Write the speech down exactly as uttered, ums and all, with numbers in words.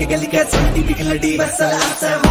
के गली का सुनती भी खिलड़ी बस आसा